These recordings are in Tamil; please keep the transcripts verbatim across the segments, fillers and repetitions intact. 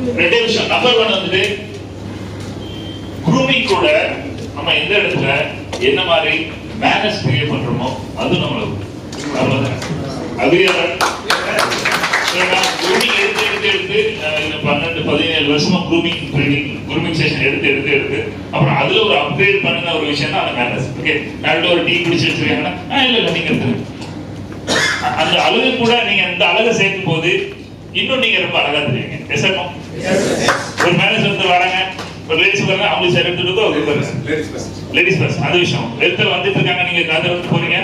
ரெண்டே விஷயம். நம்பர் ஒன் வந்துட்டு க்ரூமிங் கூட நம்ம எந்த இடத்துல என்ன மாதிரி மேனர்ஸ் கிரியேட் பண்றோமோ அது நம்மளுக்கு அவ்வளவுதான். அக்ரியாதான் க்ரூமிங் எடுத்து எடுத்து எடுத்து பன்னெண்டு பதினேழு வருஷமா க்ரூமிங் ட்ரைனிங் க்ரூமிங் செஷன் எடுத்து எடுத்து எடுத்து அப்புறம் அதுல ஒரு அப்கிரேட் பண்ணுன ஒரு விஷயம் தான் அந்த மேனர்ஸ். ஓகே, நல்ல ஒரு டீ குடிச்சு வச்சிருக்காங்கன்னா இல்ல இல்ல நீங்க எடுத்து அந்த அழகு கூட நீங்க அந்த அழகை சேர்க்கும் போது இன்னும் நீங்க ரொம்ப அழகா தெரியுங்க. ஒரு மேனேஜர் வந்து வராங்க, ஒரு லேடிஸ் வராங்க, அவங்களுக்கு சரி எடுத்துட்டு லேடிஸ் பஸ் அந்த விஷயம் எடுத்து வந்துட்டு இருக்காங்க, நீங்க கதை வந்து போறீங்க,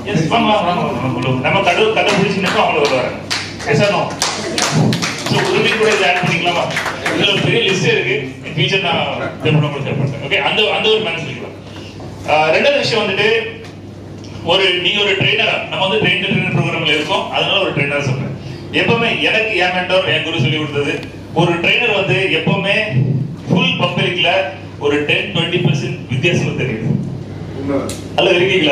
நம்ம கடவுள் கதை பிடிச்சுன்னு அவங்க வருவாங்க. கூட இதை ஆட் பண்ணிக்கலாமா? இதுல ஒரு பெரிய லிஸ்ட் இருக்கு, ஃபியூச்சர் நான் தேவைப்பட்டேன். ஓகே, அந்த அந்த ஒரு மேனேஜ் பண்ணிக்கலாம். ரெண்டாவது விஷயம் வந்துட்டு ஒரு நீங்க ஒரு ட்ரெயினரா, நம்ம வந்து ட்ரெயின் ட்ரெயினர் ப்ரோக்ராம்ல இருக்கோம், அதனால ஒரு ட்ரெயினர் சொல்றேன். எப்பவுமே எனக்கு என் மென்டர் என் குரு சொல்லி கொடுத்தது, ஒரு ட்ரெயினர் வந்து எப்பவுமே ஃபுல் பப்ளிக்ல ஒரு டென் டுவெண்ட்டி பர்சன்ட் வித்தியாசம் தெரியுது. அல்ல இருக்கீங்களா?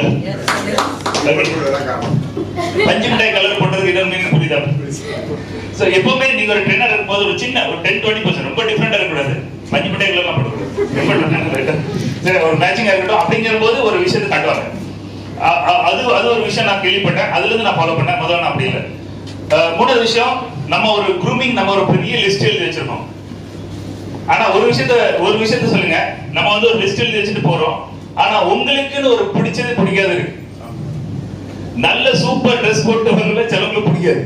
பஞ்சு மிட்டாய் கலர் போட்டதுக்கு இடம் மீன் புரியுதா? சோ எப்பவுமே நீங்க ஒரு ட்ரெயினர் இருக்கும்போது ஒரு சின்ன ஒரு டென் டுவெண்ட்டி பர்சன்ட் ரொம்ப டிஃபரெண்டா இருக்கக்கூடாது. பஞ்சு மிட்டாய் கலர்லாம் போடக்கூடாது, சரி ஒரு மேட்சிங்கா இருக்கட்டும். அப்படிங்கிற போது ஒரு விஷயத்தை காட்டுவாங்க. அது அது ஒரு விஷயம் நான் கேள்விப்பட்டேன், அதுல இருந்து நான் ஃபாலோ பண்ணேன். முதல்ல நான் அப்படி இல்லை. மூணாவது விஷயம், நம்ம ஒரு க்ரூமிங் நம்ம ஒரு பெரிய லிஸ்ட் எழுதி வச்சிருக்கோம். ஆனா ஒரு விஷயத்த ஒரு விஷயத்த சொல்லுங்க, நம்ம வந்து ஒரு லிஸ்ட் எழுதி வச்சுட்டு போறோம், ஆனா உங்களுக்குன்னு ஒரு பிடிச்சது பிடிக்காது இருக்கு. நல்ல சூப்பர் ட்ரெஸ் போட்டு வரல சிலவங்களுக்கு பிடிக்காது,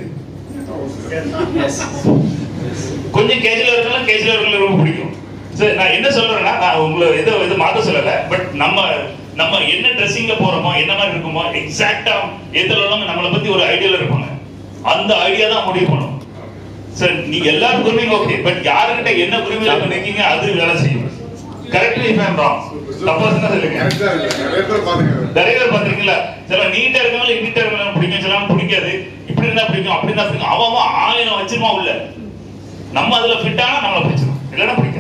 கொஞ்சம் கேஜுவலா இருக்கலாம், கேஜுவலா இருக்கலாம் ரொம்ப பிடிக்கும். சரி, நான் என்ன சொல்றேன்னா, நான் உங்களை எதோ எது மாத்த சொல்லல, பட் நம்ம நம்ம என்ன ட்ரெஸ்ஸிங்ல போறோமோ என்ன மாதிரி இருக்குமோ எக்ஸாக்டா எதுலலாம் நம்மளை பத்தி ஒரு ஐடியால இருப்பாங்க, அந்த ஐடியா தான் முடிவு பண்ணும். சார் நீங்க எல்லாரும் குரூமிங் ஓகே, பட் யாருக்கிட்ட என்ன குரூமிங்ல இருக்கீங்க அது வேலை செய்யும். Correctly if I am wrong, தப்பா சொல்லுங்க. நிறைய பேர் பாத்தீங்களா, சில நீட்டா இருக்கவங்க நீட்டா இருக்கவங்க பிடிக்கும், சில பிடிக்காது, இப்படி இருந்தா பிடிக்கும் அப்படி இருந்தா பிடிக்கும், அவன் ஆயிரம் வச்சிருமா உள்ள, நம்ம அதுல ஃபிட் ஆனா நம்மள பிடிச்சிடும், இல்லைன்னா பிடிக்காது.